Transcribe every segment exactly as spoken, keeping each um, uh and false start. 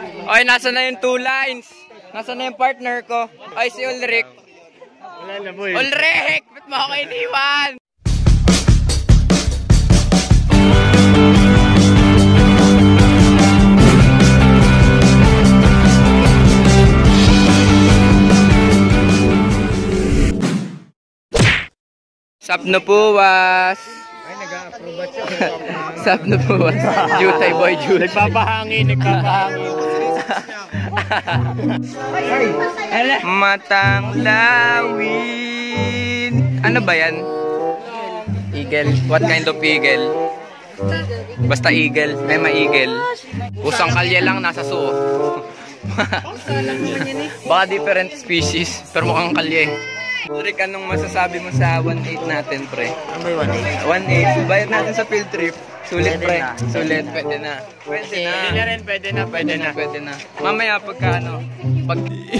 Oy, nasa na yung two lines? Nasa na yung partner ko? Ay, si Ulrich. Wala na po eh. Ulrich! Ba't mo ako iniwan? Sapno puwas. Ay, nag-a-approve siya. Sapno puwas. Jutay boy, jutay. Nagpapahangin, nagpapahangin. Matang lawin. Ano ba yan? Eagle. What kind of eagle? Basta eagle. May ma-eagle. Usang kalye lang nasa zoo. Baka different species. Pero mukhang kalye. Rick, anong masasabi mo sa one eight natin, pre? Ano ba one eight? one eight. Bayad natin sa field trip. Sulit, pre. Sulit. Pwede na. Pwede na. Pwede na rin. Pwede na. Pwede na. Pwede na. Mamaya pagka ano. Pag...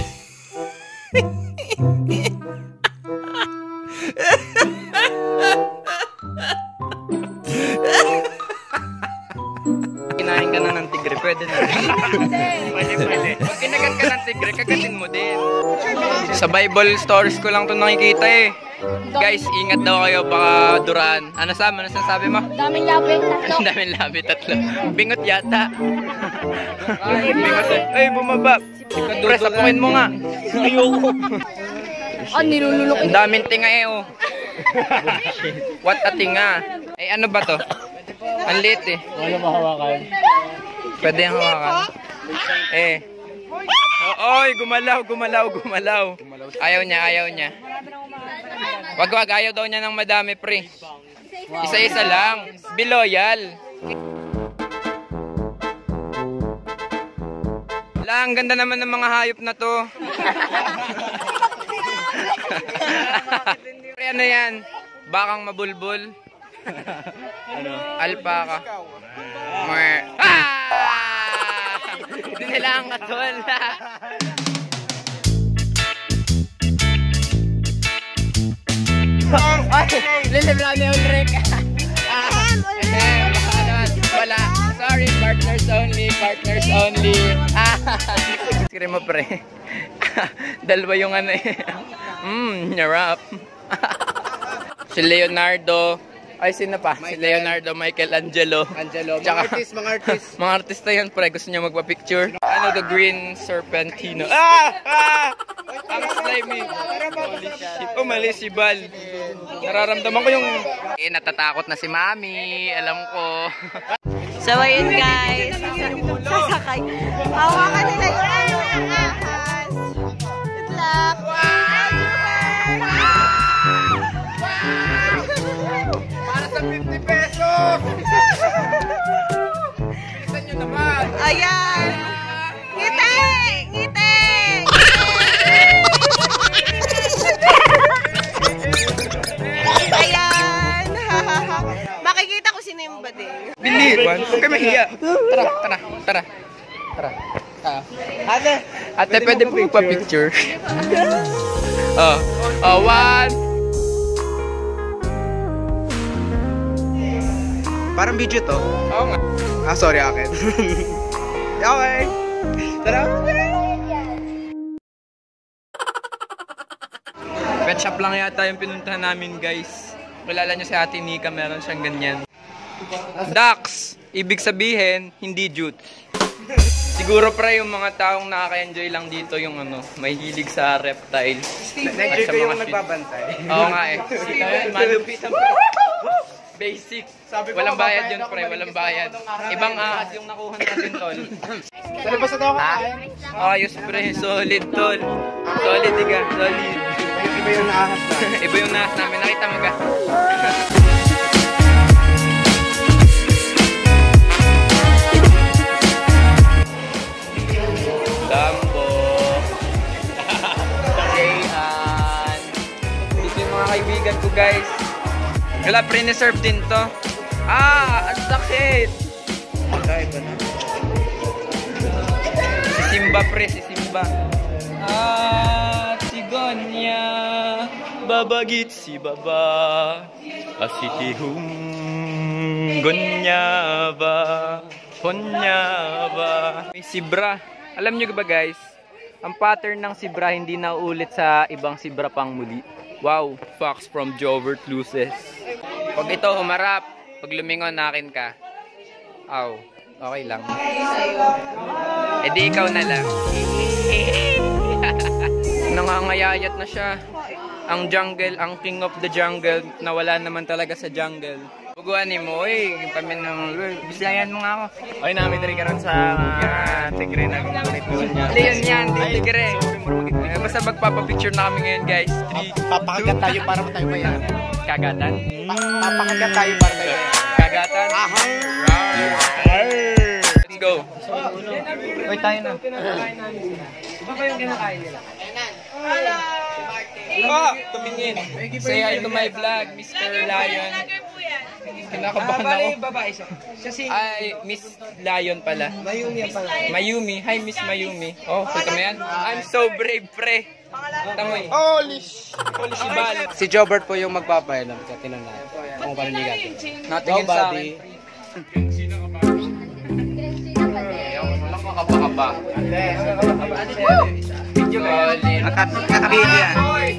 Kinain ka na ng tigre. Pwede na. Pwede, pwede. Pag kinagat ka ng tigre, kagatin mo din. Sa Bible stories ko lang ito nakikita eh. Guys, ingat daw kayo baka duraan. Ano Sam? Ano sasabi mo? Daming labi, tatlo. Daming labi, tatlo. Bingot yata. Ay, bingot eh. Ay, bumaba. Pre, sapukin mo nga. Ayoko. Ah, nilululok. Ang daming tinga eh oh. What a tinga. Eh, ano ba to? Ang liit eh. Wala mahawakan. Pwede yung hawakan. Eh. Oy, gumalaw, gumalaw, gumalaw. Ayaw niya, ayaw niya. Wag, wag, ayaw daw niya ng madami, pre. Isa-isa lang. Be loyal. Wala, ang ganda naman ng mga hayop na to. Pre, ano yan? Bakang mabulbul. Ano? Alpaka. Mer. Ah! Hindi nila ang katol. Ay, lilibla ni Ulrich. Wala. Sorry, partners only, partners only. Sige mo, pre. Dalawa yung ano eh. Mmm, narap. Si Leonardo. Ay, sino pa? Michael. Si Leonardo, Michelangelo. Angelo. Mga Tsaka, artist, mga artist. mga artista yan, pre. Gusto niya magpa-picture. Ano, the green serpentino. Ah! Ah! Ang slimy. Holy shit. Umalis si Bal. Nararamdaman ko yung... Eh, natatakot na si Mami. Alam ko. So, ayun guys. Sasakay. Hawakan nila yung ano ng ahas. Good luck. Para sa fifty pesos! Bilisan nyo naman! Ayan! Ngiti! Ngiti! Ayan! Makikita ko sino yung bading. Biliban! Huwag kayo mahiya! Tara, tara, tara. Tara. Ah. Ate! Ate, pwede po magpa-picture? Oh. Oh, one! Parang video to. Oo nga. Ah, sorry akin. Okay. Tara. Pet shop lang yata yung pinuntahan namin, guys. Kilala nyo si Ate Nika, meron siyang ganyan. Ducks! Ibig sabihin, hindi jutes. Siguro pre yung mga taong nakaka-enjoy lang dito yung ano, may hilig sa reptiles. Na-enjoy ko yung nagbabantay. Oo nga eh. Malupitan pa. Basic. Walang bayad yun, pre. Walang bayad. Ibang ahas yung nakuha natin, tol. Ano ba sa tao ka? Ayos, pre. Solid, tol. Solid, iga. Solid. Iba yung naahas na. Iba yung nahas namin. Nakita mo ka? Lambo. Jayhan. Dito yung mga kaibigan ko, guys. Wala, pre-reserve din to. Ah, ang sakit. Si Simba, pre, si Simba. Ah, sigonya. Babagit si Baba. Asitihum. Gonya ba. Ponya ba? May sibra. Alam nyo ba guys, ang pattern ng sibra hindi na ulit sa ibang sibra pang muli. Wow, fox from Jovert loses. Pag ito humarap, pag lumingon akin ka. Aw, okay lang. E di ikaw na lang. Nangangayayat na siya. Ang jungle, ang king of the jungle, nawala naman talaga sa jungle. Buguan ni mo, eh. Kami ng... Bislayan mo nga ako. Ay, namin rin ka rin sa uh, tigre na gumulituan niya. Leon yan, di tigre. Eh, basta magpapapicture na kami ngayon, guys. three, Papakagat tayo para tayo ba yan? Kagatan? Papakagat tayo para tayo ba yan? Kagatan? Ahang! Let's go. Uy, tayo na. Iba ba yung kinakain nila? Oh, tumingin. Say hi to my vlog, Mister Lion. Kinakabahan ako. Ay, Miss Lion pala. Mayumi pala. Mayumi. Hi, Miss Mayumi. Oh, kita mo yan? I'm so brave, pre. Tamoy. Holy sh... Holy shibal. Si Jobert po yung magpapailam sa tinan natin. Kung paano niya gagawin. Natingin sa akin. Walang kakaba-kaba. Video ka yan. Kakabili yan.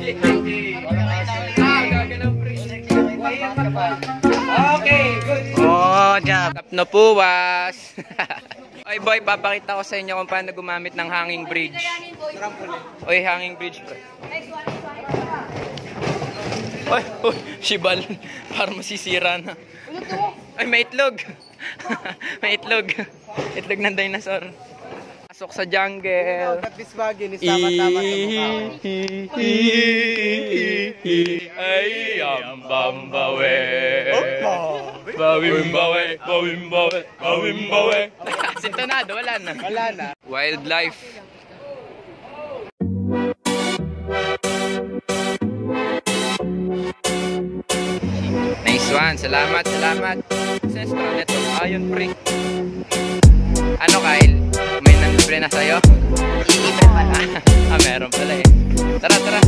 Okay, good. Oh, job. Tap na puwas. Oy boy, papakita ko sa inyo kung paano gumamit ng hanging bridge. Oy, hanging bridge bro. Oy, oy, shibal. Para masisira na. Ay, may itlog. May itlog. Itlog ng dinosaur. Pasok sa jungle. At this bagay, nisama-tama sa mukha. Ay, ang bambawe. Bawimbawe, bawimbawe, bawimbawe. Sintonado, wala na. Wala na. Wildlife. Nice one. Salamat, salamat. Sestro neto. Ayun, pre. Ano, Kyle? May nanlibre na sa'yo? Libre pala. Ah, meron pala eh. Tara, tara.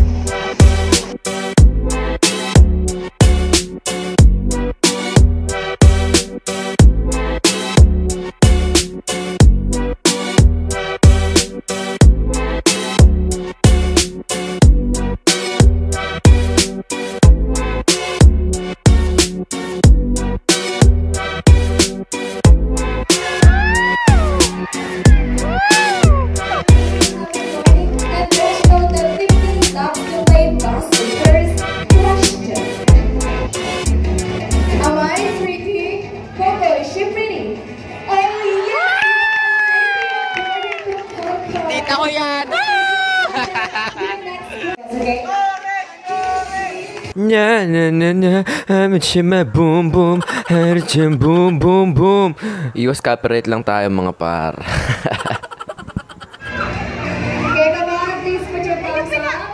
Tita ko yan! Nya nya nya nya, hamachima boom boom, harachim boom boom boom. Iwas copyright lang tayo mga par. Okay, come on, please put your thumbs up.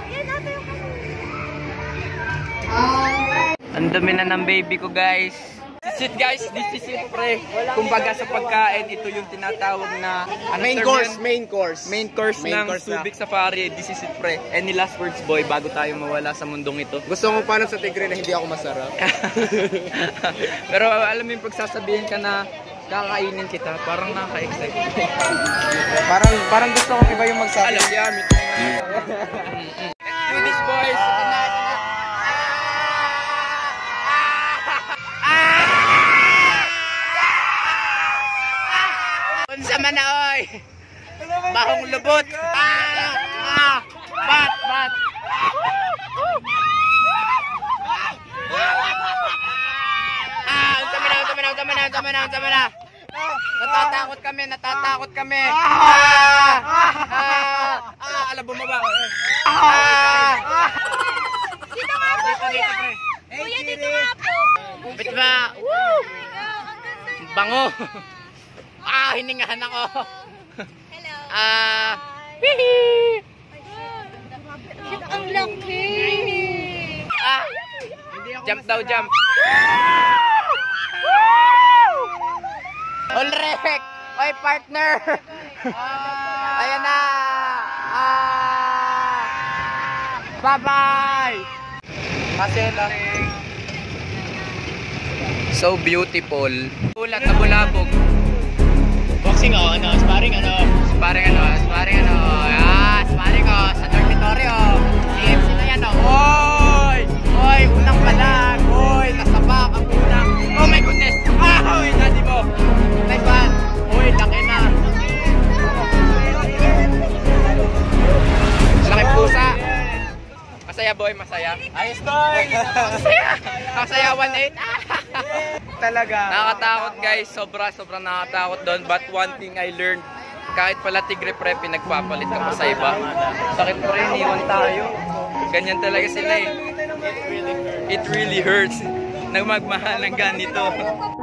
Alright. Ang dami na ng baby ko, guys. This is it, guys. This is it, pre. Kumbaga sa pagkain, ito yung tinatawag na ano, Main term course, yun? main course. Main course Main ng course na. Zoobic Safari. This is it, pre. Any last words, boy, bago tayo mawala sa mundong ito? Gusto mo paano sa tigre na hindi ako masarap? Pero alam mo yung pagsasabihin ka na kakainin kita, parang nakaka-excite. parang parang gusto ko iba yung magsabi. Alam, yamit. Let's do this, boys. Unsa man na, oy. Bahong lubot. Ah! Ah! Bat, bat. Ah, unsa man na, unsa man na, unsa man na, unsa man na, unsa man na. Natatakot kami, natatakot kami. Ah! Ah! Ah, ala bumaba. Ah! Dito nga po, kuya. Kuya, dito nga po. Bit ba? Woo! Bango. Ah, hiningahan ako. Hello. Ah, hihi. Ang laki. Ah, jump daw, jump. Ulrek! Oy, partner! Ayan na! Ah! Bye-bye! Kasi lang. So beautiful. Ulat na bulabog. boxing oh, ano, sparring ano. Sparring ano, sparring ano. Ah, sparring oh, sa dormitory oh. C M C na yan oh. Oy! Oy, unang palag. Oy, nasabak ang unang. Oh my goodness. Ah, oy, daddy mo. Nice one. Oy, laki na. Laki pusa. Masaya boy, masaya. Ayos boy! Masaya. Masaya one eight. Talaga. Nakakatakot guys, sobra sobra nakakatakot doon. But one thing I learned, kahit pala tigre pre, pinagpapalit ka pa sa iba. Sakit pa rin, iwan tayo. Ganyan talaga sila eh. It really hurts. Nagmagmahal ng ganito.